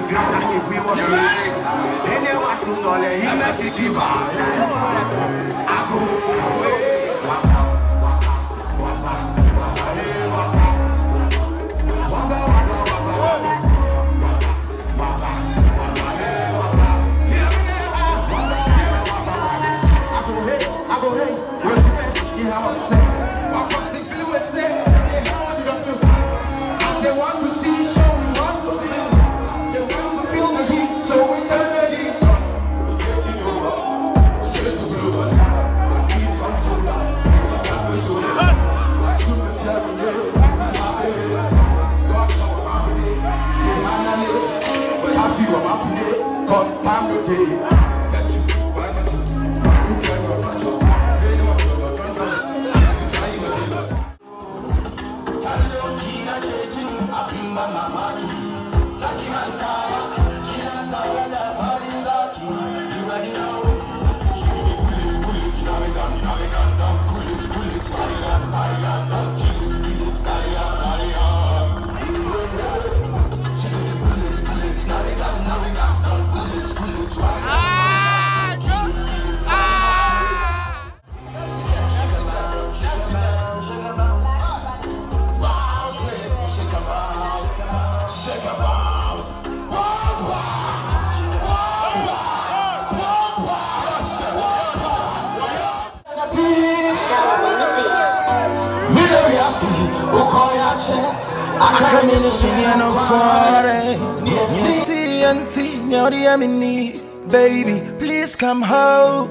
Baby, please come home.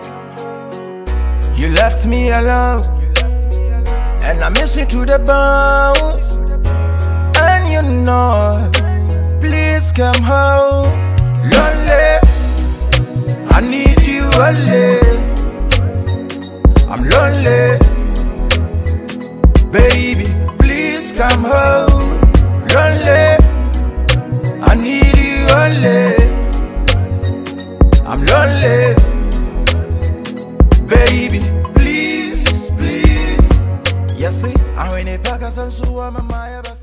You left me alone, and I miss you to the bones. And you know, please come home. Lonely, I need you only. I'm lonely, baby, please come home. Lonely, I need you only. I'm lonely, baby, please, please. Yes, see, I'm in a pack of some, so I'm a